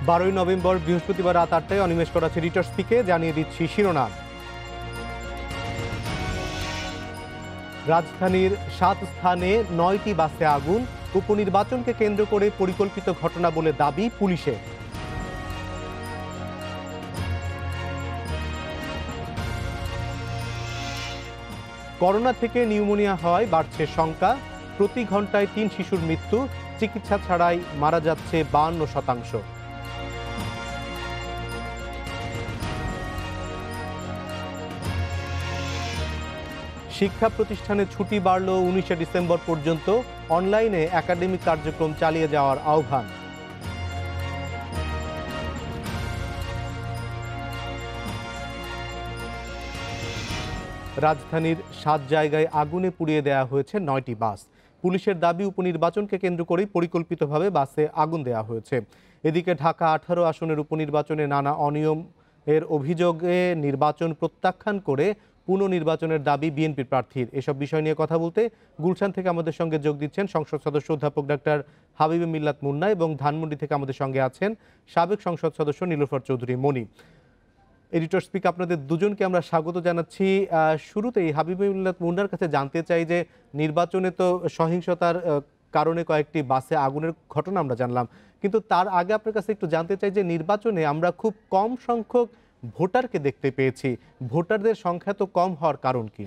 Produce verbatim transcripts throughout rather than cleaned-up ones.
বারোই নভেম্বর বৃহস্পতিবার রাত আটটায় অনিমেষ করাচ্ছে রিটার্স পিকে জানিয়ে দিচ্ছি শিরোনাম। রাজধানীর সাত স্থানে নয়টি বাসে আগুন, উপনির্বাচনকে কেন্দ্র করে পরিকল্পিত ঘটনা বলে দাবি পুলিশের। করোনা থেকে নিউমোনিয়া হওয়ায় বাড়ছে শঙ্কা, প্রতি ঘন্টায় তিন শিশুর মৃত্যু, চিকিৎসা ছাড়াই মারা যাচ্ছে বাহান্ন শতাংশ। শিক্ষা প্রতিষ্ঠানে ছুটি বাড়ল উনিশে ডিসেম্বর পর্যন্ত, অনলাইনে একাডেমিক কার্যক্রম চালিয়ে যাওয়ার আহ্বান। রাজধানীর সাত জায়গায় আগুনে পুড়িয়ে দেওয়া হয়েছে নয়টি বাস। পুলিশের দাবি, উপনির্বাচনকে কেন্দ্র করেই পরিকল্পিতভাবে বাসে আগুন দেওয়া হয়েছে। এদিকে ঢাকা আঠারো আসনের উপনির্বাচনে নানা অনিয়ম এর অভিযোগে নির্বাচন প্রত্যাখ্যান করে পুনর্নির্বাচনের দাবি বিএনপির প্রার্থীর। এসব বিষয় নিয়ে কথা বলতে গুলশান থেকে আমাদের সঙ্গে যোগ দিচ্ছেন সংসদ সদস্য অধ্যাপক ডাক্তার হাবিবে মিল্লাত মুন্না, এবং ধানমন্ডি থেকে আমাদের সঙ্গে আছেন সাবেক সংসদ সদস্য নীলুফার চৌধুরী মনি। এডিটর স্পিক, আপনাদের দুজনকে আমরা স্বাগত জানাচ্ছি। শুরুতেই হাবিবে মিল্লাত মুন্নার কাছে জানতে চাই যে নির্বাচনে তো সহিংসতার কারণে কয়েকটি বাসে আগুনের ঘটনা আমরা জানলাম, কিন্তু তার আগে আপনার কাছে একটু জানতে চাই যে নির্বাচনে আমরা খুব কম সংখ্যক ভোটারকে দেখতে পেয়েছি, ভোটারদের সংখ্যা তো কম হওয়ার কারণ কি?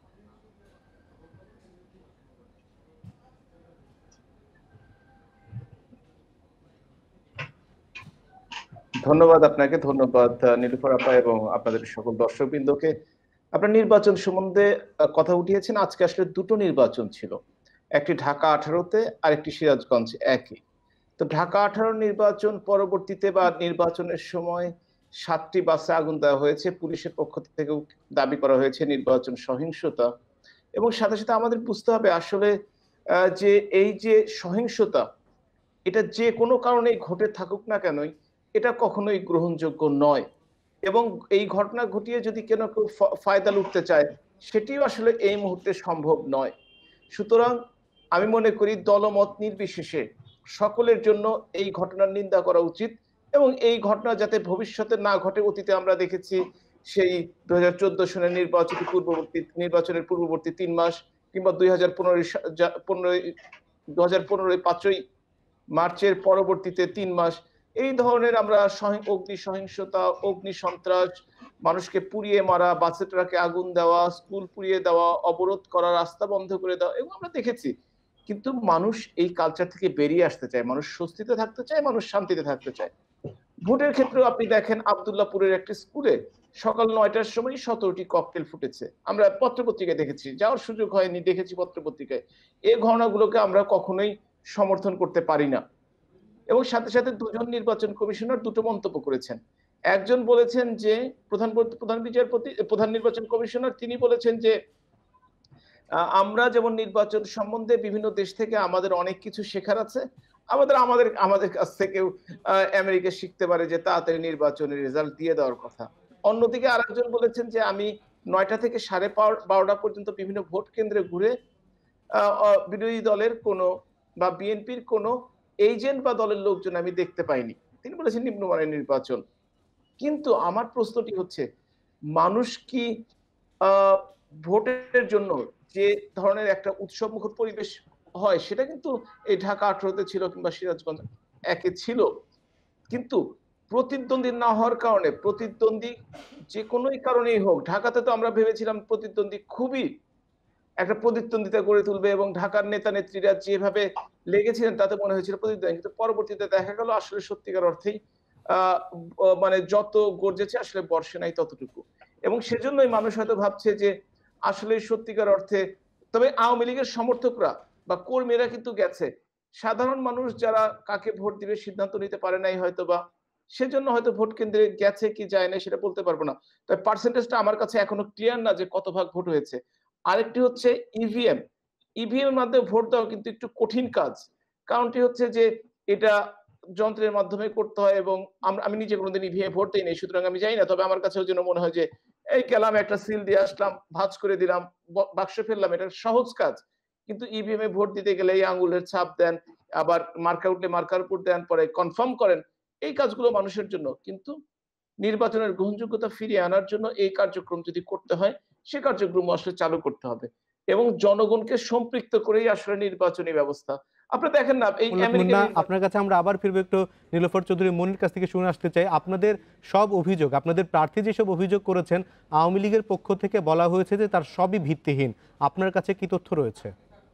ধন্যবাদ আপনাকে, ধন্যবাদ নীলুফার আপা এবং আপনাদের সকল দর্শকবৃন্দকে। আপনার নির্বাচন সম্বন্ধে কথা উঠিয়েছেন। আজকে আসলে দুটো নির্বাচন ছিল, একটি ঢাকা আঠারোতে আর একটি সিরাজগঞ্জ একই। তো ঢাকা আঠারো নির্বাচন পরবর্তীতে বা নির্বাচনের সময় সাতটি বাসে আগুন দেওয়া হয়েছে, পুলিশের পক্ষ থেকেও দাবি করা হয়েছে নির্বাচন সহিংসতা। এবং সাথে সাথে আমাদের বুঝতে হবে আসলে যে এই যে সহিংসতা, এটা যে কোনো কারণেই ঘটে থাকুক না কেনই, এটা কখনোই গ্রহণযোগ্য নয়। এবং এই ঘটনা ঘটিয়ে যদি কেন কেউ ফায়দা লুটতে চায়, সেটিও আসলে এই মুহূর্তে সম্ভব নয়। সুতরাং আমি মনে করি দলমত নির্বিশেষে সকলের জন্য এই ঘটনার নিন্দা করা উচিত, এবং এই ঘটনা যাতে ভবিষ্যতে না ঘটে। অতীতে আমরা দেখেছি সেই দুই হাজার চোদ্দ সনের নির্বাচনী পূর্ববর্তী নির্বাচনের পূর্ববর্তী তিন মাস কিংবা দুই হাজার পনেরোই পনেরোই দু হাজার পনেরোই পাঁচই মার্চের পরবর্তীতে তিন মাস এই ধরনের আমরা অগ্নি সহিংসতা, অগ্নি সন্ত্রাস, মানুষকে পুড়িয়ে মারা, বাসে ট্রাকে আগুন দেওয়া, স্কুল পুড়িয়ে দেওয়া, অবরোধ করা, রাস্তা বন্ধ করে দেওয়া, এগুলো আমরা দেখেছি। কিন্তু মানুষ এই কালচার থেকে বেরিয়ে আসতে চায়, মানুষ স্বস্তিতে থাকতে চায়, মানুষ শান্তিতে থাকতে চায়। ভোটের ক্ষেত্রেও আপনি দেখেন আব্দুল্লাহপুরের একটি স্কুলে সকাল নয়টার সময় সতেরোটি ককটেল ফুটেছে। আমরা পত্রপত্রিকায় দেখেছি, যাওয়ার সুযোগ হয়নি, দেখেছি পত্রপত্রিকায়। এই ঘটনাগুলোকে আমরা কখনোই সমর্থন করতে পারি না। এবং সাথে সাথে দুজন নির্বাচন কমিশনার দুটো মন্তব্য করেছেন। একজন বলেছেন যে প্রধান প্রধান বিচারপতি প্রধান নির্বাচন কমিশনার তিনি বলেছেন যে আমরা যেমন নির্বাচন সম্বন্ধে বিভিন্ন দেশ থেকে আমাদের অনেক কিছু শেখার আছে, আমাদের আমাদের আমাদের কাছ থেকেও আমেরিকা শিখতে পারে যে তাড়াতাড়ি নির্বাচনের রেজাল্ট দিয়ে দেওয়ার কথা। অন্যদিকে আরেকজন বলেছেন যে আমি নয়টা থেকে সাড়ে বারোটা পর্যন্ত বিভিন্ন ভোট কেন্দ্রে ঘুরে বিরোধী দলের কোনো বা বিএনপির কোনো এজেন্ট বা দলের লোকজন আমি দেখতে পাইনি। তিনি বলেছেন নিম্নমানের নির্বাচন। কিন্তু আমার প্রশ্নটি হচ্ছে, মানুষ কি ভোটের জন্য যে ধরনের একটা উৎসবমুখর পরিবেশ হয়, সেটা কিন্তু এই ঢাকা আঠারোতে ছিল কিংবা সিরাজগঞ্জ একে ছিল। কিন্তু প্রতিদ্বন্দ্বী না হওয়ার কারণে, প্রতিদ্বন্দ্বী যে কোনোই কারণেই হোক, ঢাকাতে তো আমরা ভেবেছিলাম প্রতিদ্বন্দ্বী খুবই একটা প্রতিদ্বন্দ্বিতা গড়ে তুলবে, এবং ঢাকার নেতা নেত্রীরা যেভাবে লেগেছিলেন তাতে মনে হয়েছিল প্রতিদ্বন্দ্বী। কিন্তু পরবর্তীতে দেখা গেল আসলে সত্যিকার অর্থেই আহ মানে যত গর্জেছে আসলে বর্ষে নাই ততটুকু। এবং সেজন্যই মানুষ হয়তো ভাবছে যে আসলে সত্যিকার অর্থে, তবে আওয়ামী লীগের সমর্থকরা বা কর্মীরা কিন্তু গেছে, সাধারণ মানুষ যারা কাকে ভোট দিবে সিদ্ধান্ত নিতে পারে নাই হয়তো, বা সেজন্য হয়তো ভোট কেন্দ্রে গেছে কি যায় না সেটা বলতে পারবো না। তবে পার্সেন্টেজটা আমার কাছে এখনো ক্লিয়ার না যে কত ভাগ ভোট হয়েছে। আরেকটি হচ্ছে ইভিএম। ইভিএম এর মাধ্যমে ভোট দেওয়া কিন্তু একটু কঠিন কাজ। কারণটি হচ্ছে যে এটা যন্ত্রের মাধ্যমে করতে হয়, এবং আমি নিজে কোনোদিন ইভিএম ভোট দিই নাই, সুতরাং আমি জানি না। তবে আমার কাছে ওই জন্য মনে হয় যে এই গেলাম, একটা সিল দিয়ে আসলাম, ভাঁজ করে দিলাম, বাক্সে ফেললাম, এটা সহজ কাজ। কিন্তু ইভিএম এ ভোট দিতে গেলে এই আঙ্গুলের ছাপ দেন, আবার মার্কার উঠলে মার্কার উপর দেন, পরে কনফার্ম করেন, এই কাজগুলো মানুষের জন্য, কিন্তু নির্বাচনের গ্রহণযোগ্যতা ফিরিয়ে আনার জন্য এই কার্যক্রম যদি করতে হয়, সে কার্যক্রম আসলে চালু করতে হবে এবং জনগণকে সম্পৃক্ত করেই আসলে নির্বাচনী ব্যবস্থা। আপনি দেখেন না এই মোহাম্মদ আমেরিকান মুন্না, নির্বাচন। আপনার কাছে আমরা আবার ফিরবো একটু নীলোফার চৌধুরী মনির কাছ থেকে শুনে আসতে চাই। আপনাদের সব অভিযোগ, আপনাদের প্রার্থী যেসব অভিযোগ করেছেন আওয়ামী লীগের পক্ষ থেকে বলা হয়েছে যে তার সবই ভিত্তিহীন। আপনার কাছে কি তথ্য রয়েছে?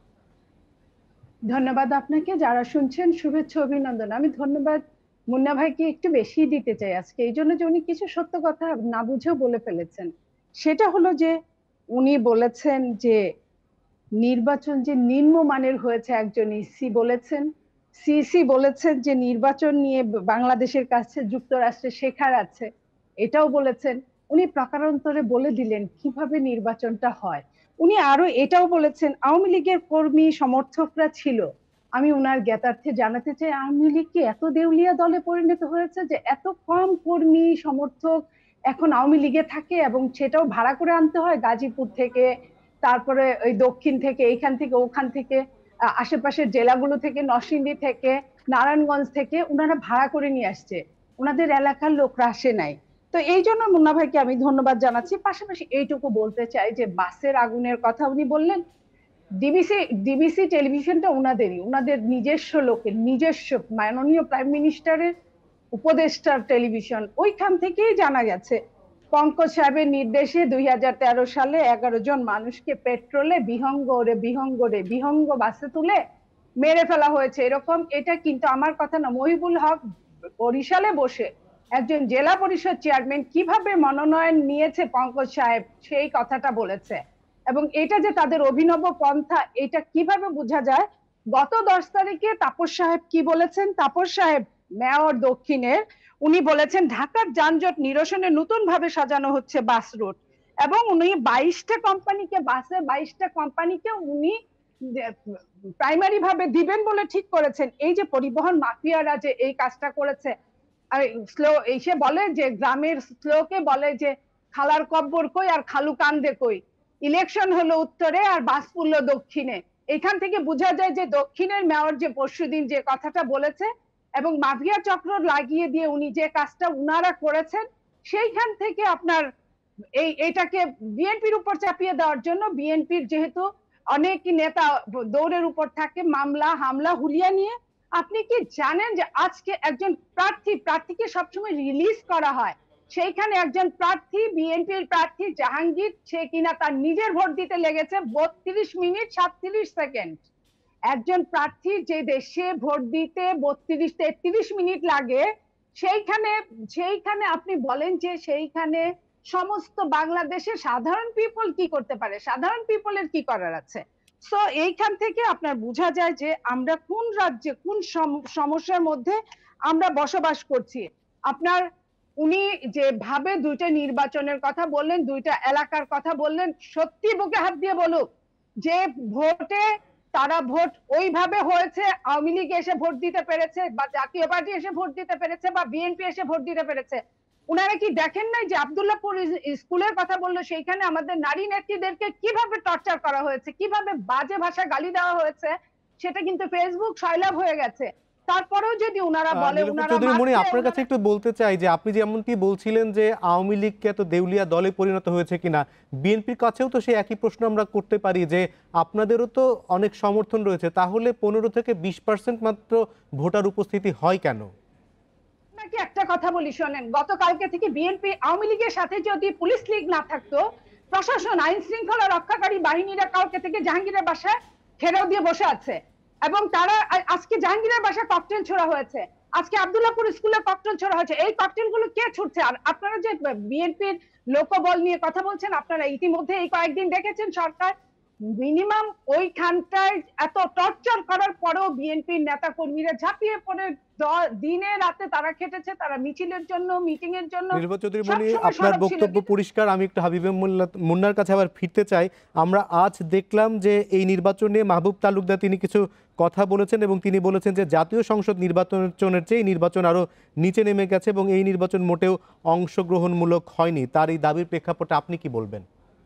ধন্যবাদ আপনাকে, যারা শুনছেন শুভেচ্ছা অভিনন্দন। আমি ধন্যবাদ মুন্না ভাইকে একটু বেশি দিতে চাই আজকে, এই জন্য যে উনি কিছু সত্য কথা না বুঝেও বলে ফেলেছেন। সেটা হলো যে উনি বলেছেন যে নির্বাচন যে নিম্নমানের হয়েছে, একজন ইসি বলেছেন, সিসি বলেছেন যে নির্বাচন নিয়ে বাংলাদেশের কাছে যুক্তরাষ্ট্রে শেখার আছে, এটাও বলেছেন। উনি প্রকারান্তরে বলে দিলেন কিভাবে নির্বাচনটা হয়। উনি আরো এটাও বলেছেন আওয়ামী লীগের কর্মী সমর্থকরা ছিল। আমি উনার জ্ঞাতার্থে জানাতে চাই, আওয়ামী লীগ কি এত দেউলিয়া দলে পরিণত হয়েছে যে এত কম কর্মী সমর্থক এখন আওয়ামী লীগে থাকে, এবং সেটাও ভাড়া করে আনতে হয় গাজীপুর থেকে, তারপরে ওই দক্ষিণ থেকে, এইখান থেকে ওখান থেকে, আশেপাশের জেলাগুলো থেকে, নরসিংদী থেকে, নারায়ণগঞ্জ থেকে উনারা ভাড়া করে নিয়ে আসছে, ওনাদের এলাকার লোকরা আসে নাই। তো এই জন্য মুন্না ভাইকে আমি ধন্যবাদ জানাচ্ছি। পাশাপাশি এইটুকু বলতে চাই যে বাসের আগুনের কথা উনি বললেন, ডিবিসি ডিবিসি টেলিভিশনটা উনাদেরই, উনাদের নিজস্ব লোকের, নিজস্ব মাননীয় প্রাইম মিনিস্টারের উপদেষ্টার টেলিভিশন। ওইখান থেকেই জানা গেছে পঙ্কজ সাহেবের নির্দেশে দুই হাজার তেরো সালে এগারো জন মানুষকে পেট্রোলে বিহঙ্গ রে বিহঙ্গ রে বিহঙ্গ বাসে তুলে মেরে ফেলা হয়েছে এরকম। এটা কিন্তু আমার কথা না, মহিবুল হক বরিশালে বসে একজন জেলা পরিষদ চেয়ারম্যান কিভাবে মনোনয়ন নিয়েছে পঙ্কজ সাহেব সেই কথাটা বলেছে। এবং এটা যে তাদের অভিনব পন্থা, এটা কিভাবে বোঝা যায়? গত দশ তারিখে তাপস সাহেব কি বলেছেন? তাপস সাহেব মেয়র দক্ষিণের, উনি বলেছেন ঢাকার যানজট নিরসনে নতুন ভাবে সাজানো হচ্ছে বাস রুট, এবং উনি বাইশটা কোম্পানিকে, বাসে বাইশটা কোম্পানিকে উনি প্রাইমারি ভাবে দিবেন বলে ঠিক করেছেন। এই যে পরিবহন মাফিয়ারা যে এই কাজটা করেছে, আর স্লো এসে বলে যে গ্রামের স্লোকে বলে যে খালার কব্বর কই আর খালু কান্দে কই, ইলেকশন হলো উত্তরে আর বাস পুরলো দক্ষিণে। এখান থেকে বোঝা যায় যে দক্ষিণের মেয়র যে পরশুদিন যে কথাটা বলেছে এবং মাফিয়া চক্র লাগিয়ে দিয়ে উনি যে কাজটা উনারা করেছেন, সেইখান থেকে আপনার এই এটাকে বিএনপির উপর চাপিয়ে দেওয়ার জন্য, বিএনপির যেহেতু অনেক নেতা দৌড়ের উপর থাকে মামলা হামলা হুলিয়া নিয়ে, আপনি কি জানেন যে আজকে একজন প্রার্থী প্রার্থীকে সবসময় রিলিজ করা হয়, সেইখানে একজন প্রার্থী বিএনপির প্রার্থী জাহাঙ্গীর, সে কিনা তার নিজের ভোট দিতে লেগেছে বত্রিশ মিনিট সাতত্রিশ সেকেন্ড। একজন প্রার্থী যে দেশে ভোট দিতে বত্রিশ তেত্রিশ মিনিট লাগে, সেইখানে সেইখানে আপনি বলেন যে সেইখানে সমস্ত বাংলাদেশে সাধারণ পিপল কি করতে পারে? সাধারণ পিপলের কি করার আছে? সো এইখান থেকে আপনার বোঝা যায় যে আমরা কোন রাজ্যে কোন সমস্যার মধ্যে আমরা বসবাস করছি। আপনার উনি যে ভাবে দুইটা নির্বাচনের কথা বললেন, দুইটা এলাকার কথা বললেন, সত্যি বুকে হাত দিয়ে বলুক যে ভোটে তারা ভোট ওইভাবে হয়েছে, আওয়ামী লীগ এসে ভোট দিতে পেরেছে বা জাতীয় পার্টি এসে ভোট দিতে পেরেছে বা বিএনপি এসে ভোট দিতে পেরেছে। উনারা কি দেখেন নাই যে আব্দুল্লাহপুর স্কুলের কথা বললো, সেইখানে আমাদের নারী নেত্রীদেরকে কিভাবে টর্চার করা হয়েছে, কিভাবে বাজে ভাষা গালি দেওয়া হয়েছে, সেটা কিন্তু ফেসবুক সয়লাভ হয়ে গেছে। তারপরেও যদি উনারা বলে উনারা চৌধুরী মনি, আপনার কাছে একটু বলতে চাই যে আপনি যেমনটি বলছিলেন যে আওয়ামী লীগকে এত দেউলিয়া দলে পরিণত হয়েছে কিনা, বিএনপির কাছেও তো সেই একই প্রশ্ন আমরা করতে পারি যে আপনাদেরও তো অনেক সমর্থন রয়েছে, তাহলে পনেরো থেকে বিশ পার্সেন্ট মাত্র ভোটার উপস্থিতি হয় কেন? নাকি একটা কথা বলি শোনেন, গতকালকে থেকে বিএনপি আওয়ামী লীগের সাথে যদি পুলিশ লীগ না থাকতো, প্রশাসন আইন শৃঙ্খলা রক্ষাকারী বাহিনীরা কালকে থেকে জাহাঙ্গীরের বাসায় ঘেরাও দিয়ে বসে আছে, এবং তারা আজকে জাহাঙ্গীরের বাসায় ককটেল ছোড়া হয়েছে, আজকে আব্দুল্লাহপুর স্কুলে ককটেল ছোড়া হয়েছে। এই ককটেল গুলো কে ছুটছে? আর আপনারা যে বিএনপির লোকবল নিয়ে কথা বলছেন, আপনারা ইতিমধ্যে এই কয়েকদিন দেখেছেন সরকার মিনিমাম ওইখানটায় এত টর্চার করার পরেও বিএনপির নেতা কর্মীরা ঝাঁপিয়ে পড়ে দিনে রাতে তারা খেটেছে, তারা মিছিলের জন্য, মিটিং এর জন্য। নীলুফার চৌধুরী মনি, আপনার বক্তব্য পরিষ্কার। আমি একটু হাবিবে মুন্নার কাছে আবার ফিরতে চাই। আমরা আজ দেখলাম যে এই নির্বাচনে মাহবুব তালুকদার তিনি কিছু কথা বলেছেন এবং তিনি বলেছেন যে জাতীয় সংসদ নির্বাচনের চেয়ে এই নির্বাচন আরো নিচে নেমে গেছে এবং এই নির্বাচন মোটেও অংশগ্রহণমূলক হয়নি। তার এই দাবির প্রেক্ষাপটে আপনি কি বলবেন?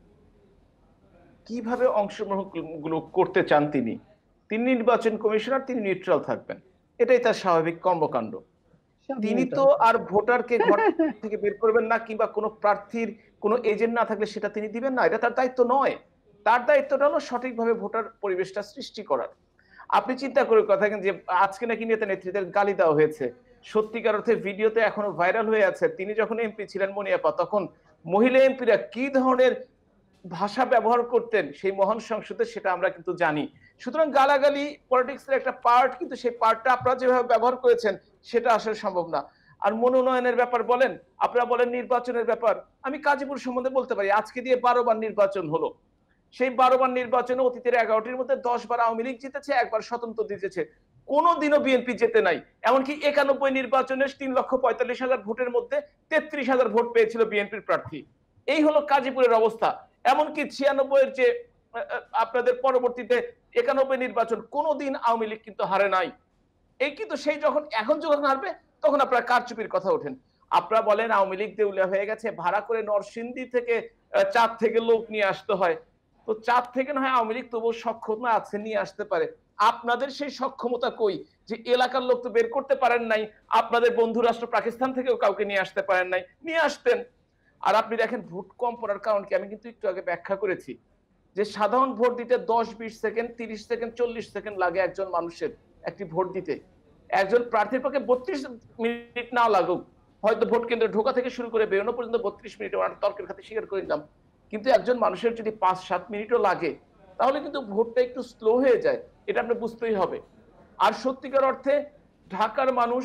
কিভাবে অংশগ্রহণ গুলো করতে চান তিনি? তিনি নির্বাচন কমিশনার, তিনি নিউট্রাল থাকবেন, এটাই তার স্বাভাবিক কর্মকাণ্ড। তিনি তো আর ভোটারকে ঘর থেকে বের করবেন না, কিংবা কোনো প্রার্থীর কোনো এজেন্ট না থাকলে সেটা তিনি দিবেন না, এটা তার দায়িত্ব নয়। তার দায়িত্বটা হলো সঠিকভাবে ভোটার পরিবেশটা সৃষ্টি করার। আপনি চিন্তা করে কথা যে আজকে নাকি নেতা নেত্রীদের গালি দেওয়া হয়েছে, সত্যিকার অর্থে ভিডিওতে এখনো ভাইরাল হয়ে আছে। তিনি যখন এমপি ছিলেন মনিয়াপা, তখন মহিলা এমপিরা কি ধরনের ভাষা ব্যবহার করতেন সেই মহান সংসদে, সেটা আমরা কিন্তু জানি। সুতরাং গালাগালি পলিটিক্সের একটা পার্ট, কিন্তু সেই পার্টটা আপনারা যেভাবে ব্যবহার করেছেন সেটা আসলে সম্ভব না। আর মনোনয়নের ব্যাপার বলেন, আপনারা বলেন নির্বাচনের ব্যাপার, আমি গাজীপুর সম্বন্ধে বলতে পারি। আজকে দিয়ে বারো বার নির্বাচন হলো, সেই বারো বার নির্বাচনে অতীতের এগারোটির মধ্যে দশ বার আওয়ামী লীগ জিতেছে, একবার স্বতন্ত্র জিতেছে, কোনোদিনও বিএনপি জেতে নাই। এমনকি একানব্বই নির্বাচনে তিন লক্ষ পঁয়তাল্লিশ হাজার ভোটের মধ্যে তেত্রিশ হাজার ভোট পেয়েছিল বিএনপির প্রার্থী। এই হলো গাজীপুরের অবস্থা। এমনকি ছিয়ানব্বই এর যে আপনাদের পরবর্তীতে একানব্বই নির্বাচন, কোনোদিন আওয়ামী লীগ কিন্তু হারে নাই। এই কিন্তু সেই যখন এখন যখন হারবে তখন আপনারা কারচুপির কথা ওঠেন। আপনারা বলেন আওয়ামী লীগ দেউলিয়া হয়ে গেছে, ভাড়া করে নরসিংদী থেকে চাঁদ থেকে লোক নিয়ে আসতে হয়। তো চাঁদ থেকে না হয় আওয়ামী লীগ তবুও সক্ষম আছে, নিয়ে আসতে পারে। আপনাদের সেই সক্ষমতা কই? যে এলাকার লোক তো বের করতে পারেন নাই, আপনাদের বন্ধু রাষ্ট্র পাকিস্তান থেকেও কাউকে নিয়ে আসতে পারেন নাই, নিয়ে আসতেন। আর আপনি দেখেন ভোট কম পড়ার কারণ কি, আমি কিন্তু একটু আগে ব্যাখ্যা করেছি যে সাধারণ ভোট দিতে দশ বিশ সেকেন্ড তিরিশ সেকেন্ড চল্লিশ সেকেন্ড লাগে একজন মানুষের একটি ভোট দিতে। একজন প্রার্থীর পক্ষে বত্রিশ মিনিট না লাগুক, হয়তো ভোট কেন্দ্রে ঢোকা থেকে শুরু করে বেরোনো পর্যন্ত বত্রিশ মিনিট, তর্কের খাতে স্বীকার করে নিলাম, কিন্তু একজন মানুষের যদি পাঁচ সাত মিনিটও লাগে তাহলে কিন্তু ভোটটা একটু স্লো হয়ে যায়, এটা আপনি বুঝতেই হবে। আর সত্যিকার অর্থে ঢাকার মানুষ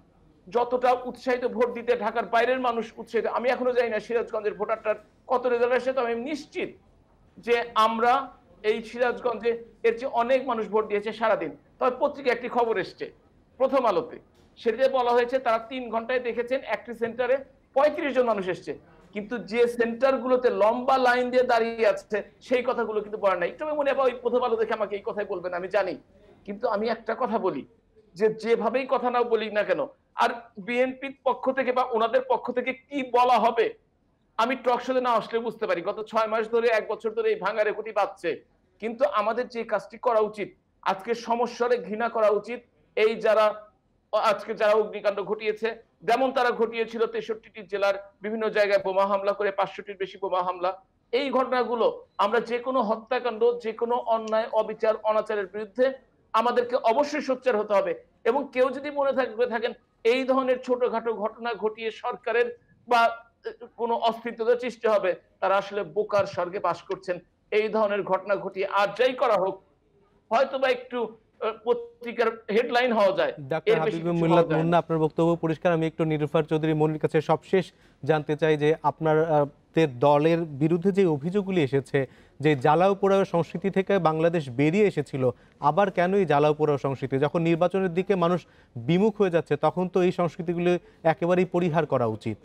যতটা উৎসাহিত ভোট দিতে, ঢাকার বাইরের মানুষ উৎসাহিত। আমি এখনো জানি না সিরাজগঞ্জের ভোটারটার কত রেজাল্ট আসে, তো আমি নিশ্চিত যে আমরা এই সিরাজগঞ্জে এর চেয়ে অনেক মানুষ ভোট দিয়েছে সারাদিন। তবে পত্রিকায় একটি খবর এসছে প্রথম আলোতে, সেটাতে বলা হয়েছে তারা তিন ঘন্টায় দেখেছেন একটি সেন্টারে পঁয়ত্রিশ জন মানুষ এসছে, কিন্তু যে সেন্টার গুলোতে লম্বা লাইন দিয়ে দাঁড়িয়ে আছে সেই কথাগুলো কিন্তু বলা নাই। একটু মনে হয় ওই প্রথম আলো দেখে আমাকে এই কথাই বলবেন আমি জানি, কিন্তু আমি একটা কথা বলি যে যেভাবেই কথা নাও বলি না কেন, আর বিএনপির পক্ষ থেকে বা ওনাদের পক্ষ থেকে কি বলা হবে আমি টক শোতে না আসলে বুঝতে পারি। গত ছয় মাস ধরে এক বছর ধরে এই ভাঙা রেকর্ডই বাজছে, কিন্তু আমাদের যে কাজটি করা উচিত, আজকে সমস্যারে ঘৃণা করা উচিত। এই যারা আজকে যারা অগ্নিকাণ্ড ঘটিয়েছে, যেমন তারা ঘটিয়েছিল তেষট্টিটি জেলার বিভিন্ন জায়গায় বোমা হামলা করে, পাঁচশোটির বেশি বোমা হামলা, এই ঘটনাগুলো আমরা যে কোনো হত্যাকাণ্ড, যে কোনো অন্যায় অবিচার অনাচারের বিরুদ্ধে আমাদেরকে অবশ্যই সোচ্চার হতে হবে। এবং কেউ যদি মনে থাকবে থাকেন এই ধরনের ছোটখাটো ঘটনা ঘটিয়ে সরকারের বা কোনো অস্তিত্বতা সৃষ্টি হবে, তারা আসলে বোকার স্বর্গে বাস করছেন। এই ধরনের ঘটনা ঘটিয়ে আর যাই করা হোক হয়তো বা একটু পত্রিকার হেডলাইন হওয়া যায়। ডাক্তার হাবিবুর মিল্লাত মুন্না, আপনার বক্তব্য পরিষ্কার। আমি একটু নিরুফার চৌধুরী মনির কাছে সবশেষ জানতে চাই যে আপনার দলের বিরুদ্ধে যে অভিযোগগুলি এসেছে যে জ্বালাও পোড়াও সংস্কৃতি থেকে বাংলাদেশ বেরিয়ে এসেছিল, আবার কেন এই জ্বালাও পোড়াও সংস্কৃতি? যখন নির্বাচনের দিকে মানুষ বিমুখ হয়ে যাচ্ছে তখন তো এই সংস্কৃতিগুলি একেবারেই পরিহার করা উচিত।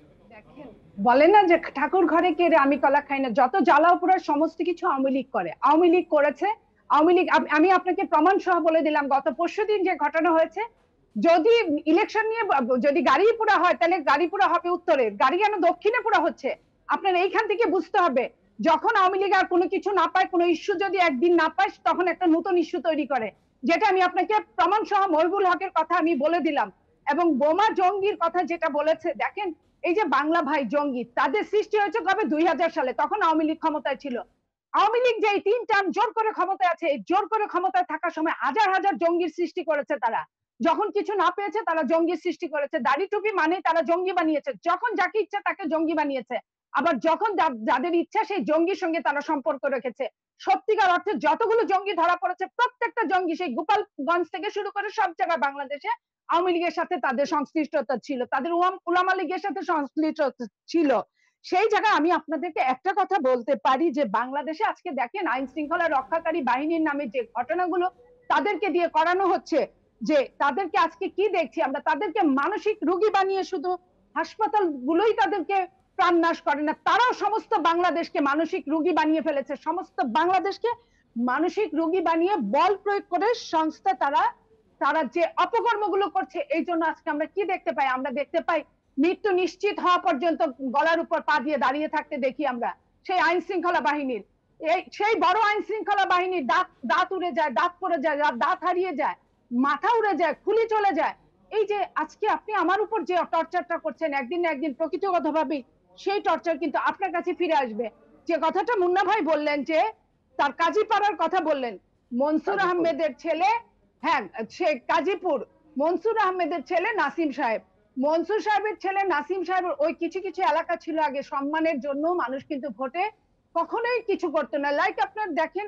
বলে না যে ঠাকুর ঘরে কে রে আমি কলা খাই না, যত জ্বালাও পোড়ার সমস্ত কিছু আওয়ামী লীগ করে, আওয়ামী লীগ করেছে। আওয়ামী লীগ, আমি আপনাকে প্রমাণ সহ বলে দিলাম, গত পরশু দিন যে ঘটনা হয়েছে, যদি ইলেকশন নিয়ে যদি গাড়ি পোড়া হয় তাহলে গাড়ি পোড়া হবে উত্তরে, গাড়ি কেন দক্ষিণে পোড়া হচ্ছে? আপনার এইখান থেকে বুঝতে হবে, যখন আওয়ামী লীগ আর কোনো কিছু না পায়, কোনো ইস্যু যদি একদিন না পায়, তখন একটা নতুন ইস্যু তৈরি করে, যেটা আমি আপনাকে প্রমাণ সহ মহিবুল হকের কথা আমি বলে দিলাম। এবং বোমা জঙ্গির কথা যেটা বলেছে, দেখেন এই যে বাংলা ভাই জঙ্গি, তাদের সৃষ্টি হয়েছে কবে? দুই হাজার সালে, তখন আওয়ামী লীগ ক্ষমতায় ছিল। আওয়ামী লীগ যে তিন টার্ম জোর করে ক্ষমতায় আছে, জোর করে ক্ষমতায় থাকার সময় হাজার হাজার জঙ্গির সৃষ্টি করেছে তারা। যখন কিছু না পেয়েছে তারা জঙ্গির সৃষ্টি করেছে, দাড়ি টুপি মানে তারা জঙ্গি বানিয়েছে, যখন যাকে ইচ্ছা তাকে জঙ্গি বানিয়েছে, আবার যখন যাদের ইচ্ছা সেই জঙ্গির সঙ্গে তারা সম্পর্ক রেখেছে। সত্যিকার অর্থে যতগুলো জঙ্গি ধরা পড়েছে প্রত্যেকটা জঙ্গি সেই গোপালগঞ্জ থেকে শুরু করে সব জায়গায় বাংলাদেশে আওয়ামী লীগের সাথে তাদের সংশ্লিষ্টতা ছিল, তাদের উলামা লীগের সাথে সংশ্লিষ্টতা ছিল। সেই জায়গায় আমি আপনাদেরকে একটা কথা বলতে পারি যে বাংলাদেশে আজকে দেখেন আইন শৃঙ্খলা রক্ষাকারী বাহিনীর নামে যে ঘটনাগুলো তাদেরকে দিয়ে করানো হচ্ছে, যে তাদেরকে আজকে কি দেখছি আমরা, তাদেরকে মানসিক রোগী বানিয়ে শুধু হাসপাতাল গুলোই তাদেরকে প্রাণ নাশ করে না, তারাও সমস্ত বাংলাদেশকে মানসিক রোগী বানিয়ে ফেলেছে। সমস্ত বাংলাদেশকে মানসিক রোগী বানিয়ে বল প্রয়োগ করে সংস্থা তারা তারা যে অপকর্মগুলো করছে, এই জন্য আজকে আমরা কি দেখতে পাই? আমরা দেখতে পাই মৃত্যু নিশ্চিত হওয়া পর্যন্ত গলার উপর পা দিয়ে দাঁড়িয়ে থাকতে দেখি আমরা সেই আইন শৃঙ্খলা বাহিনীর, এই সেই বড় আইন শৃঙ্খলা বাহিনীর দাঁত দাঁত উড়ে যায়, দাঁত পড়ে যায়, দাঁত হারিয়ে যায়, মাথা উড়ে যায়, খুলি চলে যায়, এই যে আজকে আপনি আমার উপর যে টর্চারটা করছেন, একদিন না একদিন প্রকৃতিগতভাবে সেই টর্চার কিন্তু আপনার কাছে ফিরে আসবে। যে কথাটা মুন্না ভাই বললেন যে তার কাজীপাড়ার কথা বললেন, মনসুর আহমেদের ছেলে, হ্যাঁ সে কাজীপুর, মনসুর আহমেদের ছেলে নাসিম সাহেব, মনসুর সাহেবের ছেলে নাসিম সাহেবের ওই কিছু কিছু এলাকা ছিল আগে সম্মানের জন্য মানুষ কিন্তু ভোটে কখনোই কিছু করতো না। লাইক আপনার দেখেন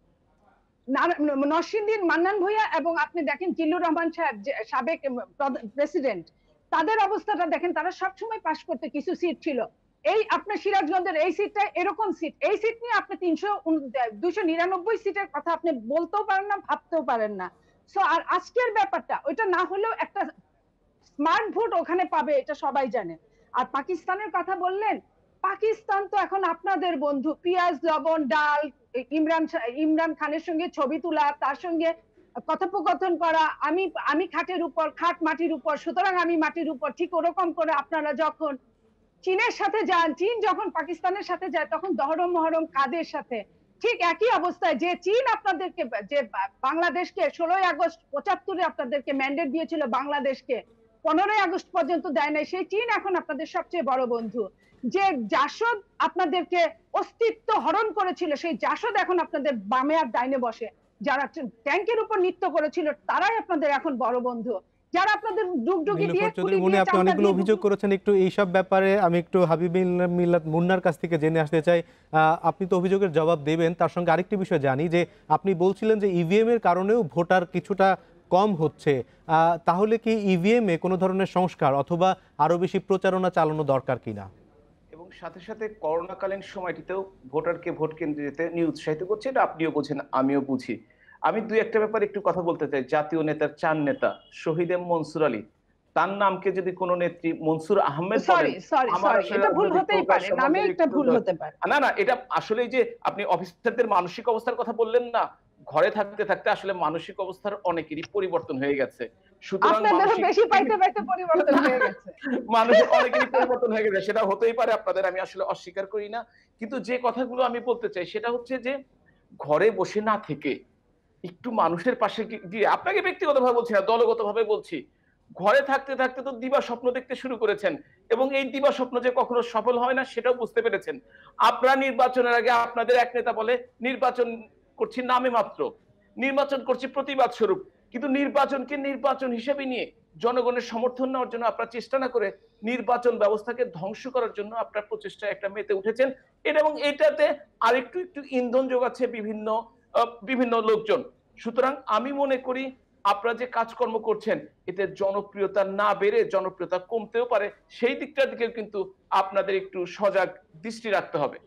নরসিংদীর মান্নান ভূঁইয়া এবং আপনি দেখেন জিল্লুর রহমান সাহেব সাবেক প্রেসিডেন্ট, তাদের অবস্থাটা দেখেন, তারা সবসময় পাশ করতে কিছু সিট ছিল। এই আপনার সিরাজগঞ্জের এই সিটটা এরকম সিট, এই সিট নিয়ে আপনি তিনশো দুইশো নিরানব্বই সিটের কথা আপনি বলতেও পারেন না, ভাবতেও পারেন না। সো আর আজকের ব্যাপারটা ওইটা না হলেও একটা স্মার্ট ভোট ওখানে পাবে, এটা সবাই জানে। আর পাকিস্তানের কথা বললেন, পাকিস্তান তো এখন আপনাদের বন্ধু, পেঁয়াজ লবণ ডাল, ইমরান ইমরান খানের সঙ্গে ছবি তোলা, তার সঙ্গে কথোপকথন করা, আমি আমি খাটের উপর, খাট মাটির উপর, সুতরাং আমি মাটির উপর, ঠিক ওরকম করে আপনারা যখন চীনের সাথে যান, চীন যখন পাকিস্তানের সাথে যায় তখন দহরম মহরম কাদের সাথে, ঠিক একই অবস্থায় যে চীন আপনাদেরকে, যে বাংলাদেশকে ষোলোই আগস্ট পঁচাত্তরে আপনাদেরকে ম্যান্ডেট দিয়েছিল, বাংলাদেশকে পনেরোই আগস্ট পর্যন্ত দেয় নাই, সেই চীন এখন আপনাদের সবচেয়ে বড় বন্ধু। যে জাসদ আপনাদেরকে অস্তিত্ব হরণ করেছিল, সেই জাসদ এখন আপনাদের বামে আর ডাইনে বসে, যারা ট্যাঙ্কের উপর নৃত্য করেছিল তারাই আপনাদের এখন বড় বন্ধু, যারা আপনাদের ডুগডুগি দিয়ে চৌধুরী মনি আপনি অনেকগুলো অভিযোগ করেছেন, একটু এইসব ব্যাপারে আমি একটু হাবিব মিল্লাত মুন্নার কাছ থেকে জেনে আসতে চাই। আপনি তো অভিযোগের জবাব দেবেন, তার সঙ্গে আরেকটি বিষয় জানি যে আপনি বলছিলেন যে ইভিএম এর কারণেও ভোটার কিছুটা কম হচ্ছে, তাহলে কি ইভিএম এ কোনো ধরনের সংস্কার অথবা আরো বেশি প্রচারণা চালানো দরকার কিনা? এবং সাথে সাথে করোনাকালীন সময়টিতেও ভোটারকে ভোট কেন্দ্রে যেতে নিরুৎসাহিত করছে, এটা আপনিও বোঝেন আমিও বুঝি। আমি দুই একটা ব্যাপারে একটু কথা বলতে চাই। জাতীয় নেতার চার নেতা শহীদ এম মনসুর আলী, তার নামকে যদি কোনো নেত্রী মনসুর আহমেদ বলেন, এটা ভুল হতেই পারে, নামে একটা ভুল হতে পারে। না না, এটা আসলে যে আপনি অফিসারদের মানসিক অবস্থার কথা বললেন না, ঘরে থাকতে থাকতে আসলে মানসিক অবস্থার অনেকেরই পরিবর্তন হয়ে গেছে, সুতরাং বেশি পাইতে পাইতে পরিবর্তন হয়ে গেছে, মানুষের অনেকেরই পরিবর্তন হয়ে গেছে, সেটা হতেই পারে আপনাদের, আমি আসলে অস্বীকার করি না। কিন্তু যে কথাগুলো আমি বলতে চাই সেটা হচ্ছে যে ঘরে বসে না থেকে একটু মানুষের পাশে গিয়ে, আপনাকে ব্যক্তিগতভাবে বলছি না, দলগতভাবে বলছি, ঘরে থাকতে থাকতে তো দিবা স্বপ্ন দেখতে শুরু করেছেন এবং এই দিবা স্বপ্ন যে কখনো সফল হয় না সেটাও বুঝতে পেরেছেন। আপনারা নির্বাচনের আগে আপনাদের এক নেতা বলে নির্বাচন করছি নামে মাত্র, নির্বাচন করছি প্রতিবাদ স্বরূপ, কিন্তু নির্বাচনকে নির্বাচন হিসেবে নিয়ে জনগণের সমর্থন নেওয়ার জন্য আপনারা চেষ্টা না করে নির্বাচন ব্যবস্থাকে ধ্বংস করার জন্য আপনার প্রচেষ্টা একটা মেতে উঠেছেন, এটা এবং এটাতে আরেকটু একটু ইন্ধন যোগাচ্ছে বিভিন্ন বিভিন্ন লোকজন। সুতরাং আমি মনে করি আপনারা যে কাজকর্ম করছেন এতে জনপ্রিয়তা না বেড়ে জনপ্রিয়তা কমতেও পারে, সেই দিকটার দিকে কিন্তু আপনাদের একটু সজাগ দৃষ্টি রাখতে হবে।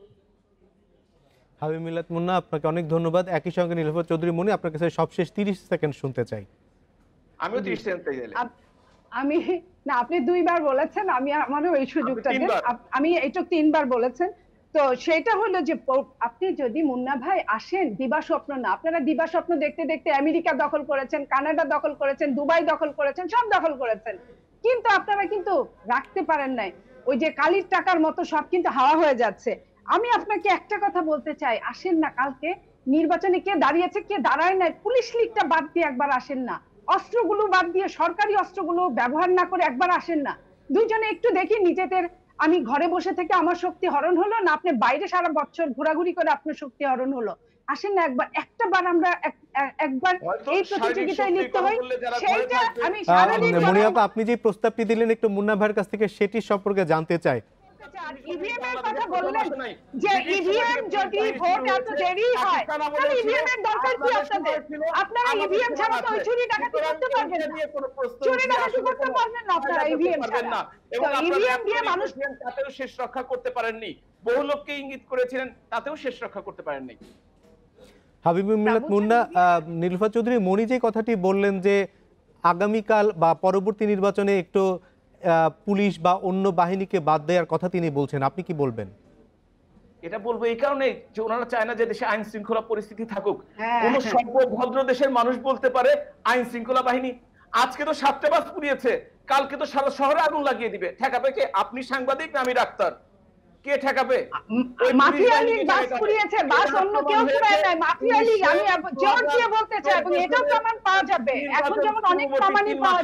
হাবিব মিল্লাত মুন্না, আপনাকে অনেক ধন্যবাদ। একই সঙ্গে নীলুফার চৌধুরী মনি, আপনার কাছে সবশেষ তিরিশ সেকেন্ড শুনতে চাই। আমিও তিরিশ সেকেন্ড চাই। আমি না, আপনি দুইবার বলেছেন, আমি আমারও এই সুযোগটা দেন, আমি এইটুক তিনবার বলেছেন। তো সেটা হলো যে আপনি যদি মুন্না ভাই আসেন, দিবা স্বপ্ন না, আপনারা দিবা স্বপ্ন দেখতে দেখতে আমেরিকা দখল করেছেন, কানাডা দখল করেছেন, দুবাই দখল করেছেন, সব দখল করেছেন, কিন্তু আপনারা কিন্তু রাখতে পারেন নাই। ওই যে কালির টাকার মতো সব কিন্তু হাওয়া হয়ে যাচ্ছে। আমি আপনাকে একটা কথা বলতে চাই, আসেন না কালকে নির্বাচনে, কে দাঁড়িয়েছে কে দাঁড়ায় নাই, পুলিশ লীগটা বাদ দিয়ে একবার আসেন না, অস্ত্রগুলো বাদ দিয়ে সরকারি অস্ত্রগুলো ব্যবহার না করে একবার আসেন না, দুইজনে একটু দেখি নিজেদের, আমি ঘরে বসে থেকে আমার শক্তি হরণ হলো না, আপনি বাইরে সারা বছর ঘোরাঘুরি করে আপনার শক্তি হরণ হলো, আসেন না একবার, একটা বার আমরা একবার এই প্রতিযোগিতায় লিপ্ত হই। সেইটা আমি মনি আপা, আপনি যে প্রস্তাবটি দিলেন একটু মুন্না ভাইয়ের কাছ থেকে সেটি সম্পর্কে জানতে চাই। ইভিএম এর কথা বললেন যে ইভিএম যদি ভোট এত দেরি হয় তাহলে ইভিএম এর দরকার কি আপনাদের? আপনারা ইভিএম ছাড়া তো চুরি ডাকাতি করতে পারবেন না, চুরি ডাকাতি করতে পারবেন না আপনারা ইভিএম ছাড়া। এবং ইভিএম দিয়ে মানুষ তাতেও শেষ রক্ষা করতে পারেননি, বহু লোককে ইঙ্গিত করেছিলেন, তাতেও শেষ রক্ষা করতে পারেননি। হাবিব মিল্লাত মুন্না, নীলুফার চৌধুরী মনি যে কথাটি বললেন যে আগামীকাল বা পরবর্তী নির্বাচনে একটু পুলিশ বা অন্য বাহিনীকে বাদ দেওয়ার কথা তিনি বলছেন, আপনি কি বলবেন? এটা বলবো এই কারণে যে ওনারা চায় না যে দেশে আইন শৃঙ্খলা পরিস্থিতি থাকুক। কোন সভ্য ভদ্র দেশের মানুষ বলতে পারে আইন শৃঙ্খলা বাহিনী আজকে তো সাতটা বাস পুড়িয়েছে, কালকে তো সারা শহরে আগুন লাগিয়ে দিবে, ঠেকাবে কে? আপনি সাংবাদিক না আমি ডাক্তার, কে ঠেকাবে? মাফিয়া লীগ বাস পুড়িয়েছে, বাস অন্য কেউ পুড়ায় নাই, মাফিয়া লীগ। আমি জোর দিয়ে বলতে চাই এবং এটাও প্রমাণ পাওয়া যাবে, এখন যেমন অনেক প্রমাণই পাওয়া যায়।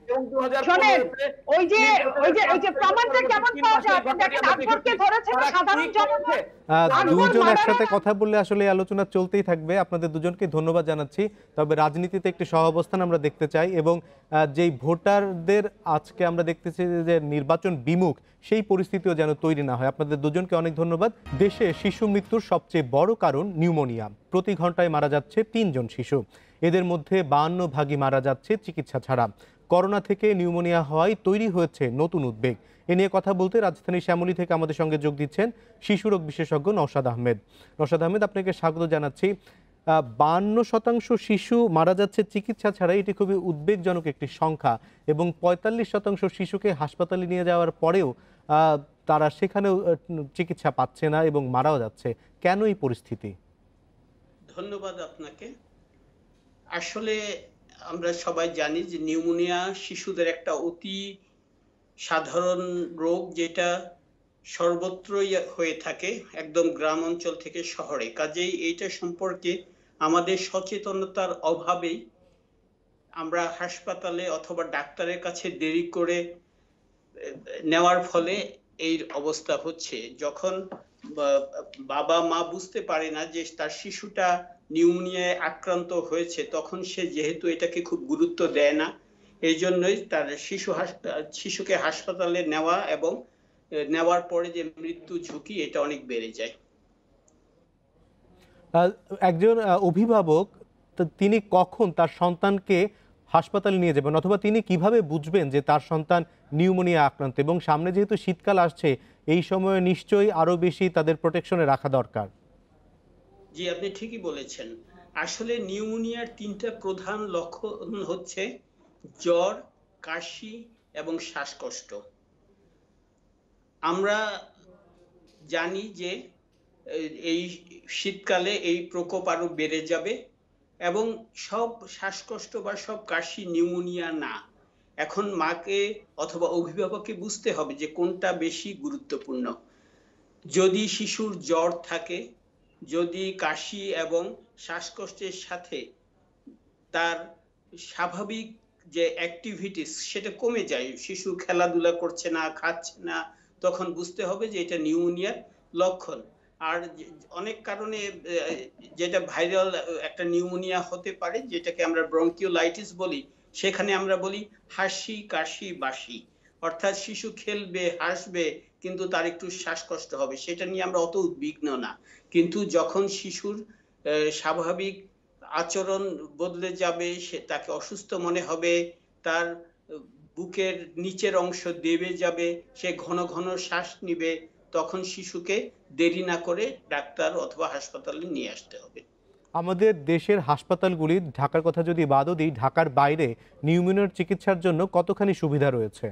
এবং দু হাজার শোনেন, পনেরোতে ওই যে ওই যে ওই যে প্রমাণটা কেমন পাওয়া যায়, আপনি দেখেন আকবরকে ধরেছেন সাধারণ জনগণ। আহ, আকবর দুইজন মারা একসাথে গেল। কথা বললে আসলে এই আলোচনা চলতেই থাকবে। আপনাদের দুজনকে ধন্যবাদ জানাচ্ছি। তবে রাজনীতিতে একটি সহাবস্থান আমরা দেখতে চাই, এবং আহ, যেই ভোটারদের আজকে আমরা দেখতেছি যে নির্বাচন বিমুখ, সেই পরিস্থিতিও যেন তৈরি না হয়। আপনাদের দুজনকে অনেক ধন্যবাদ। দেশে শিশু মৃত্যুর সবচেয়ে বড় কারণ নিউমোনিয়া। প্রতি ঘন্টায় মারা যাচ্ছে তিনজন শিশু, এদের মধ্যে বাহান্ন ভাগই মারা যাচ্ছে চিকিৎসা ছাড়া। করোনা থেকে নিউমোনিয়া হওয়ায় তৈরি হয়েছে নতুন উদ্বেগ। এ নিয়ে কথা বলতে রাজধানীর শ্যামলী থেকে আমাদের সঙ্গে যোগ দিচ্ছেন শিশুরোগ বিশেষজ্ঞ নওশাদ আহমেদ। নওশাদ আহমেদ, আপনাকে স্বাগত জানাচ্ছি। বাহান্ন শতাংশ শিশু মারা যাচ্ছে চিকিৎসা ছাড়া, এটি খুবই উদ্বেগজনক একটি সংখ্যা, এবং পঁয়তাল্লিশ শতাংশ শিশুকে হাসপাতালে নিয়ে যাওয়ার পরেও আহ, তারা সেখানেও আহ, চিকিৎসা পাচ্ছে না এবং মারাও যাচ্ছে। কেন এই পরিস্থিতি? ধন্যবাদ আপনাকে। আসলে আমরা সবাই জানি যে নিউমোনিয়া শিশুদের একটা অতি সাধারণ রোগ, যেটা সর্বত্রই হয়ে থাকে, একদম গ্রাম অঞ্চল থেকে শহরে। কাজেই এইটা সম্পর্কে আমাদের সচেতনতার অভাবেই আমরা হাসপাতালে অথবা ডাক্তারের কাছে দেরি করে নেওয়ার ফলে এই অবস্থা হচ্ছে। যখন বাবা মা বুঝতে পারে না যে তার শিশুটা নিউমোনিয়ায় আক্রান্ত হয়েছে, তখন সে যেহেতু এটাকে খুব গুরুত্ব দেয় না, এই জন্যই তার শিশু শিশুকে হাসপাতালে নেওয়া এবং নেওয়ার পরে যে মৃত্যু ঝুঁকি, এটা অনেক বেড়ে যায়। একজন অভিভাবক তিনি কখন তার সন্তানকে হাসপাতালে নিয়ে যাবেন, অথবা তিনি কিভাবে বুঝবেন যে তার সন্তান নিউমোনিয়া আক্রান্ত? এবং সামনে যেহেতু শীতকাল আসছে, এই সময়ে নিশ্চয়ই আরো বেশি তাদের প্রোটেকশনে রাখা দরকার। জি, আপনি ঠিকই বলেছেন। আসলে নিউমোনিয়ার তিনটা প্রধান লক্ষণ হচ্ছে জ্বর, কাশি এবং শ্বাসকষ্ট। আমরা জানি যে এই শীতকালে এই প্রকোপ আরো বেড়ে যাবে, এবং সব শ্বাসকষ্ট বা সব কাশি নিউমোনিয়া না। এখন মাকে অথবা অভিভাবককে বুঝতে হবে যে কোনটা বেশি গুরুত্বপূর্ণ। যদি শিশুর জ্বর থাকে, যদি কাশি এবং শ্বাসকষ্টের সাথে তার স্বাভাবিক যে অ্যাক্টিভিটিস সেটা কমে যায়, শিশু খেলাধুলা করছে না, খাচ্ছে না, তখন বুঝতে হবে যে এটা নিউমোনিয়ার লক্ষণ। আর অনেক কারণে যেটা ভাইরাল একটা নিউমোনিয়া হতে পারে, যেটাকে আমরা ব্রঙ্কিওলাইটিস বলি, সেখানে আমরা বলি হাসি কাশি বাসি, অর্থাৎ শিশু খেলবে, হাসবে, কিন্তু তার একটু শ্বাসকষ্ট হবে, সেটা নিয়ে আমরা অত উদ্বিগ্ন না। কিন্তু যখন শিশুর স্বাভাবিক আচরণ বদলে যাবে, সে তাকে অসুস্থ মনে হবে, তার বুকের নিচের অংশ দেবে যাবে, সে ঘন ঘন শ্বাস নিবে, তখন শিশুকে দেরি না করে ডাক্তার অথবা হাসপাতালে নিয়ে আসতে হবে। আমাদের দেশের হাসপাতালগুলি, ঢাকার কথা যদি বাদও দিই, ঢাকার বাইরে নিউমোনিয়ার চিকিৎসার জন্য কতখানি সুবিধা রয়েছে?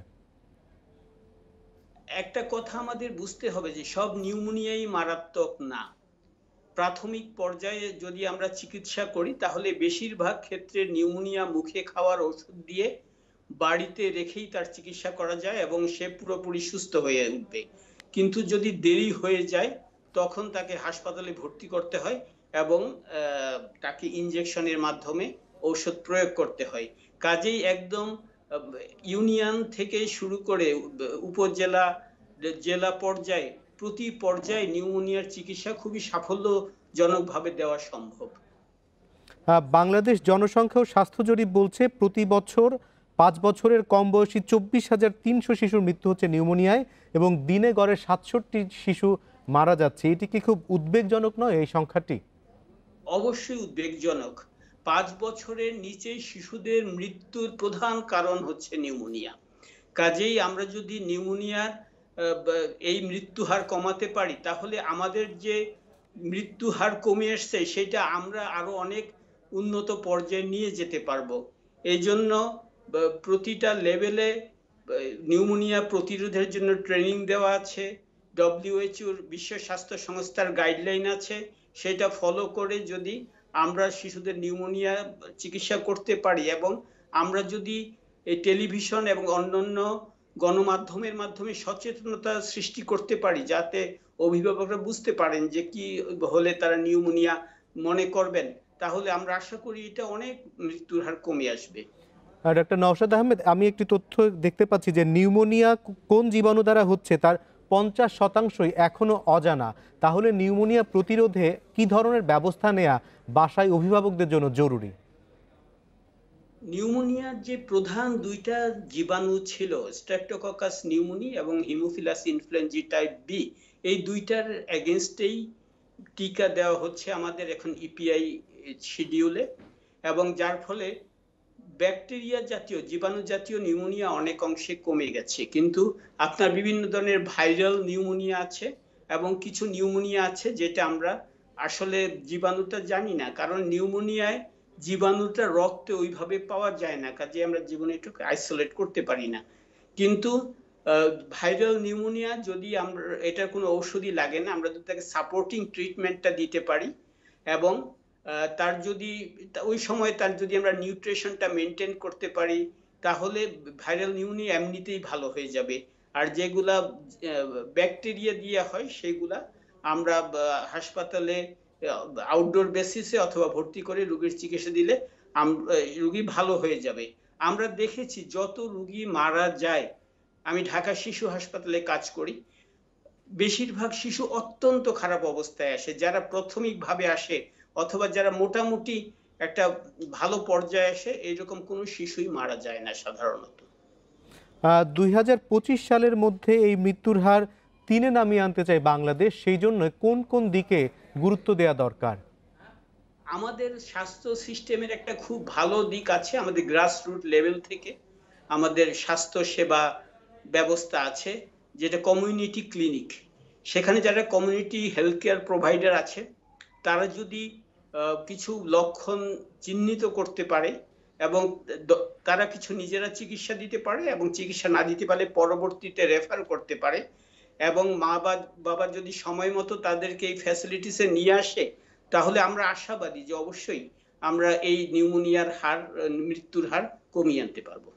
একটা কথা আমাদের বুঝতে হবে যে সব নিউমোনিয়াই মারাত্মক না। প্রাথমিক পর্যায়ে যদি আমরা চিকিৎসা করি, তাহলে বেশিরভাগ ক্ষেত্রে নিউমোনিয়া মুখে খাওয়ার ওষুধ দিয়ে বাড়িতে রেখেই তার চিকিৎসা করা যায় এবং সে পুরোপুরি সুস্থ হয়ে উঠবে। কিন্তু যদি দেরি হয়ে যায়, তখন তাকে হাসপাতালে ভর্তি করতে হয় এবং তাকে ইনজেকশনের মাধ্যমে ঔষধ প্রয়োগ করতে হয়। কাজেই একদম ইউনিয়ন থেকে শুরু করে উপজেলা, জেলা পর্যায়ে প্রতি পর্যায়ে নিউমোনিয়ার চিকিৎসা খুবই সাফল্যজনকভাবে দেওয়া সম্ভব। বাংলাদেশ জনসংখ্যা ও স্বাস্থ্য জরিপ বলছে প্রতি বছর পাঁচ বছরের কম বয়সী চব্বিশ হাজার তিনশো শিশুর মৃত্যু হচ্ছে নিউমোনিয়ায়, এবং দিনে গড়ে সাতষট্টি শিশু মারা যাচ্ছে। এটি কি খুব উদ্বেগজনক নয় এই সংখ্যাটি? অবশ্যই উদ্বেগজনক। পাঁচ বছরের নিচে শিশুদের মৃত্যুর প্রধান কারণ হচ্ছে নিউমোনিয়া। কাজেই আমরা যদি নিউমোনিয়ার এই মৃত্যু হার কমাতে পারি, তাহলে আমাদের যে মৃত্যু হার কমে আসছে সেটা আমরা আরো অনেক উন্নত পর্যায়ে নিয়ে যেতে পারবো। এই জন্য প্রতিটা লেভেলে নিউমোনিয়া প্রতিরোধের জন্য ট্রেনিং দেওয়া আছে, ডব্লিউএইচওর বিশ্ব স্বাস্থ্য সংস্থার গাইডলাইন আছে, সেটা ফলো করে যদি আমরা শিশুদের নিউমোনিয়া চিকিৎসা করতে পারি, এবং আমরা যদি এই টেলিভিশন এবং অন্যান্য গণমাধ্যমের মাধ্যমে সচেতনতা সৃষ্টি করতে পারি, যাতে অভিভাবকরা বুঝতে পারেন যে কি হলে তারা নিউমোনিয়া মনে করবেন, তাহলে আমরা আশা করি এটা অনেক মৃত্যুর হার কমে আসবে। ডক্টর নওশাদ আহমেদ, আমি একটি তথ্য দেখতে পাচ্ছি যে নিউমোনিয়া কোন জীবাণু দ্বারা হচ্ছে তার পঞ্চাশ শতাংশই এখনো অজানা। তাহলে নিউমোনিয়া প্রতিরোধে কি ধরনের ব্যবস্থা নেওয়া বাসায় অভিভাবকদের জন্য জরুরি? নিউমোনিয়ার যে প্রধান দুইটা জীবাণু ছিল, স্ট্রেপ্টোককাস নিউমোনি এবং হিমোফিলাস ইনফ্লুয়েঞ্জি টাইপ বি, এই দুইটার এগেনস্টেই টিকা দেওয়া হচ্ছে আমাদের এখন ইপিআই শিডিউলে, এবং যার ফলে ব্যাকটেরিয়া জাতীয় জীবাণু জাতীয় নিউমোনিয়া অনেক অংশে কমে গেছে। কিন্তু আপনার বিভিন্ন ধরনের ভাইরাল নিউমোনিয়া আছে এবং কিছু নিউমোনিয়া আছে যেটা আমরা আসলে জীবাণুটা জানি না, কারণ নিউমোনিয়ায় জীবাণুটা রক্তে ওইভাবে পাওয়া যায় না, কাজে আমরা জীবাণুটাকে আইসোলেট করতে পারি না। কিন্তু ভাইরাল নিউমোনিয়া যদি আমরা এটার কোনো ঔষধি লাগে না, আমরা যদি তাকে সাপোর্টিং ট্রিটমেন্টটা দিতে পারি এবং তার যদি ওই সময় তার যদি আমরা নিউট্রিশনটা মেনটেন করতে পারি, তাহলে ভাইরাল নিউমোনিয়া এমনিতেই ভালো হয়ে যাবে। আর যেগুলা ব্যাকটেরিয়া দিয়ে হয় সেগুলা আমরা হাসপাতালে আউটডোর বেসিসে অথবা ভর্তি করে রোগীর চিকিৎসা দিলে রোগী ভালো হয়ে যাবে। আমরা দেখেছি যত রোগী মারা যায়, আমি ঢাকা শিশু হাসপাতালে কাজ করি, বেশিরভাগ শিশু অত্যন্ত খারাপ অবস্থায় আসে, যারা প্রাথমিকভাবে আসে অথবা যারা মোটামুটি একটা ভালো পর্যায়ে আসে, এইরকম কোনো শিশুই মারা যায় না সাধারণত। দুই হাজার পঁচিশ সালের মধ্যে এই মৃত্যুর হার তিনে নামিয়ে আনতে চাই বাংলাদেশ, সেই জন্য কোন কোন দিকে গুরুত্ব দেওয়া দরকার? আমাদের স্বাস্থ্য সিস্টেমের একটা খুব ভালো দিক আছে, আমাদের গ্রাসরুট লেভেল থেকে আমাদের স্বাস্থ্য সেবা ব্যবস্থা আছে, যেটা কমিউনিটি ক্লিনিক। সেখানে যারা কমিউনিটি হেলথ কেয়ার প্রোভাইডার আছে, তারা যদি কিছু লক্ষণ চিহ্নিত করতে পারে এবং তারা কিছু নিজেরা চিকিৎসা দিতে পারে এবং চিকিৎসা না দিতে পারলে পরবর্তীতে রেফার করতে পারে, এবং মা বাবা যদি সময় মতো তাদেরকে এই ফ্যাসিলিটিসে নিয়ে আসে, তাহলে আমরা আশাবাদী যে অবশ্যই আমরা এই নিউমোনিয়ার হার, মৃত্যুর হার কমিয়ে আনতে পারবো।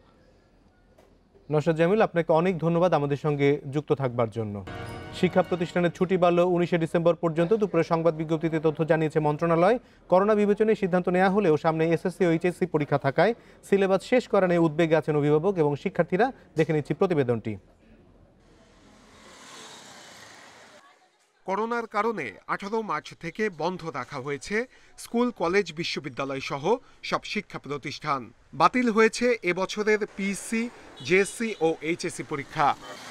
নওশাদ জামিল, আপনাকে অনেক ধন্যবাদ আমাদের সঙ্গে যুক্ত থাকবার জন্য। শিক্ষা প্রতিষ্ঠানের ছুটি বাড়ল উনিশে ডিসেম্বর পর্যন্ত। দুপুরে সংবাদ বিজ্ঞপ্তিতে তথ্য জানিয়েছে মন্ত্রণালয়। করোনা বিবেচনায় সিদ্ধান্ত নেওয়া হলেও সামনে এসএসসি ও এইচএসসি পরীক্ষা থাকায় সিলেবাস শেষ করা নিয়ে উদ্বেগে আছেন অভিভাবক এবং শিক্ষার্থীরা। দেখে নিচ্ছি প্রতিবেদনটি। করোনার কারণে আঠারো মার্চ থেকে বন্ধ রাখা হয়েছে স্কুল, কলেজ, বিশ্ববিদ্যালয় সহ সব শিক্ষা প্রতিষ্ঠান। বাতিল হয়েছে এবছরের পিএসসি, জেএসসি ও এইচএসসি পরীক্ষা।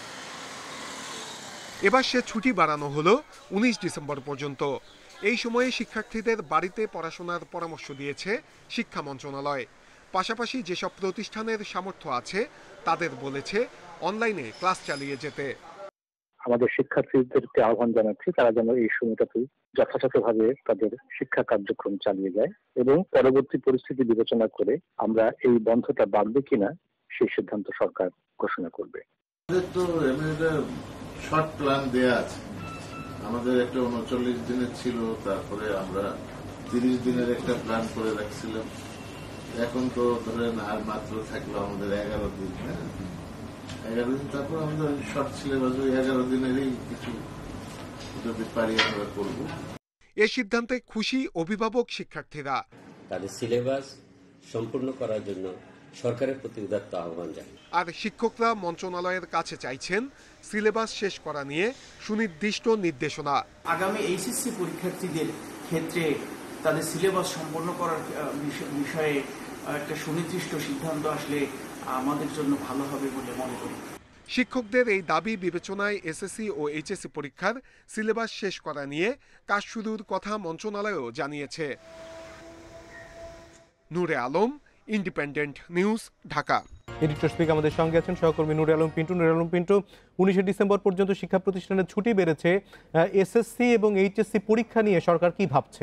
এবার সে ছুটি বাড়ানো হলো উনিশ ডিসেম্বর পর্যন্ত। এই সময়ে শিক্ষার্থীদের বাড়িতে পড়াশোনার পরামর্শ দিয়েছে শিক্ষা মন্ত্রণালয়। পাশাপাশি যেসব প্রতিষ্ঠানের সামর্থ্য আছে তাদের বলেছে অনলাইনে ক্লাস চালিয়ে যেতে। আমাদের শিক্ষার্থীদেরকে আহ্বান জানাচ্ছি তারা যেন এই সময়টাতে যথাযথভাবে তাদের শিক্ষা কার্যক্রম চালিয়ে যায় এবং পরবর্তী পরিস্থিতি বিবেচনা করে আমরা এই বন্ধটা বাড়বে কিনা সেই সিদ্ধান্ত সরকার ঘোষণা করবে। আমাদের তো এমনিতে শর্ট প্ল্যান দেয়া আছে, আমাদের একটা উনচল্লিশ দিনের ছিল, তারপরে আমরা তিরিশ দিনের একটা প্ল্যান করে রাখছিলাম। এখন তো ধরেন আর মাত্র থাকলো আমাদের এগারো দিন, হ্যাঁ এগারো দিন তারপর আমাদের শর্ট সিলেবাস ওই এগারো দিনেরই কিছু যদি পারি আমরা করবো। এ সিদ্ধান্তে খুশি অভিভাবক শিক্ষার্থীরা। তাদের সিলেবাস সম্পূর্ণ করার জন্য সরকারের প্রতি উদাত্ত আহ্বান জানাই। আর শিক্ষকরা মন্ত্রণালয়ের কাছে চাইছেন সিলেবাস শেষ করা নিয়ে সুনির্দিষ্ট নির্দেশনা। আগামী এইচএসসি পরীক্ষার্থীদের ক্ষেত্রে তাদের সিলেবাস সম্পন্ন করার বিষয়ে একটা সুনির্দিষ্ট সিদ্ধান্ত আসলে আমাদের জন্য ভালো হবে বলে মনে করি। শিক্ষকদের এই দাবি বিবেচনায় এসএসসি ও এইচএসসি পরীক্ষার সিলেবাস শেষ করা নিয়ে কাজ শুরুর কথা মন্ত্রণালয়ও জানিয়েছে। Noore Alam, independent news, Dhaka. Editor speak আমাদের সঙ্গে আছেন সহকর্মী নূরে আলম পিন্টু। নূরে আলম পিন্টু, উনিশে ডিসেম্বর পর্যন্ত শিক্ষা প্রতিষ্ঠানের ছুটি বেড়েছে, এসএসসি এবং এইচএসসি পরীক্ষা নিয়ে সরকার কি ভাবছে?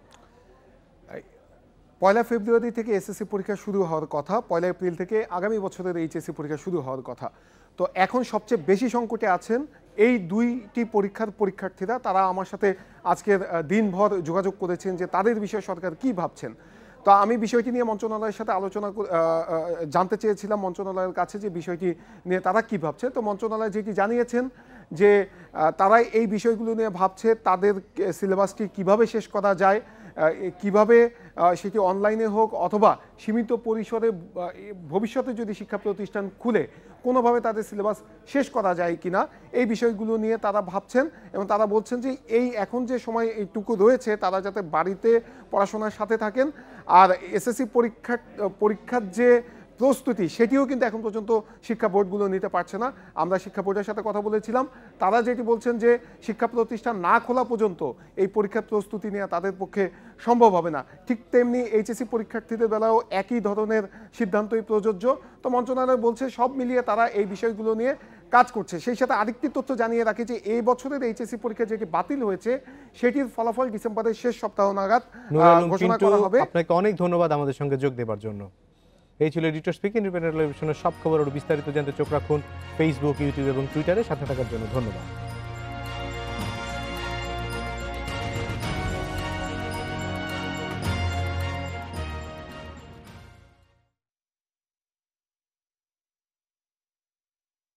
পয়লা ফেব্রুয়ারি থেকে এসএসসি পরীক্ষা শুরু হওয়ার কথা, পয়লা এপ্রিল থেকে আগামী বছরের এইচএসসি পরীক্ষা শুরু হওয়ার কথা। তো এখন সবচেয়ে বেশি সংকটে আছেন এই দুইটি পরীক্ষার পরীক্ষার্থীরা। তারা আমার সাথে আজকের দিনভর যোগাযোগ করেছেন যে তাদের বিষয়ে সরকার কি ভাবছেন। তো আমি বিষয়টি নিয়ে মন্ত্রণালয়ের সাথে আলোচনা জানতে চেয়েছিলাম মন্ত্রণালয়ের কাছে যে বিষয়টি নিয়ে তারা কি ভাবছে। তো মন্ত্রণালয় যেটি জানিয়েছেন যে তারাই এই বিষয়গুলো নিয়ে ভাবছে, তাদের সিলেবাসটি কিভাবে শেষ করা যায় কিভাবে সেটি অনলাইনে হোক অথবা সীমিত পরিসরে ভবিষ্যতে যদি শিক্ষা প্রতিষ্ঠান খুলে কোনোভাবে তাদের সিলেবাস শেষ করা যায় কিনা এই বিষয়গুলো নিয়ে তারা ভাবছেন এবং তারা বলছেন যে এই এখন যে সময় এইটুকু রয়েছে তারা যাতে বাড়িতে পড়াশোনার সাথে থাকেন। আর এসএসসি পরীক্ষার পরীক্ষার যে প্রস্তুতি সেটিও কিন্তু এখন পর্যন্ত শিক্ষা বোর্ডগুলো নিতে পারছে না। আমরা শিক্ষা বোর্ডের সাথে কথা বলেছিলাম, তারা যেটি বলছেন যে শিক্ষা প্রতিষ্ঠান না খোলা পর্যন্ত এই পরীক্ষার প্রস্তুতি নেওয়া তাদের পক্ষে সম্ভব হবে না। ঠিক তেমনি এইচএসসি পরীক্ষার্থীদের বেলাও একই ধরনের সিদ্ধান্তই প্রযোজ্য। তো মন্ত্রণালয় বলছে সব মিলিয়ে তারা এই বিষয়গুলো নিয়ে কাজ করছে। সেই সাথে আরেকটি তথ্য জানিয়ে রাখি যে এই বছরের এইচএসসি পরীক্ষা যেটি বাতিল হয়েছে সেটির ফলাফল ডিসেম্বরের শেষ সপ্তাহ নাগাদ ঘোষণা করা হবে। আপনাকে অনেক ধন্যবাদ আমাদের সঙ্গে যোগ দেওয়ার জন্য। এই ছিল এডিটর স্পিক ইন্ডিপেন্ডেন্ট টেলিভিশনের সব খবর ও বিস্তারিত জানতে চোখ রাখুন ফেসবুক, ইউটিউব এবং টুইটারে। সাথে থাকার জন্য ধন্যবাদ।